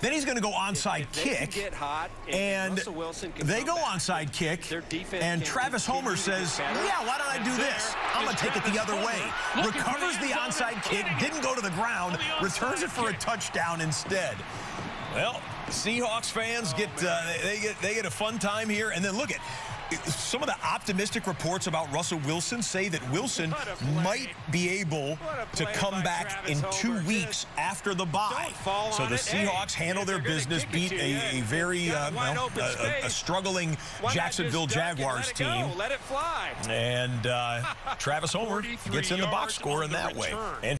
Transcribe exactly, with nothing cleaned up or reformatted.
Then he's going to go onside kick, and they go onside kick, and Travis Homer says, yeah, why don't I do this? I'm going to take it the other way. Recovers the onside kick, didn't go to the ground, returns it for a touchdown instead. Well, Seahawks fans get, uh, they get they get a fun time here. And then look at some of the optimistic reports about Russell Wilson say that Wilson might be able to come back in two weeks after the bye. So the Seahawks handle their business, beat a, a very uh, well, a, a struggling Jacksonville Jaguars team. And uh, Travis Homer gets in the box score in that way. And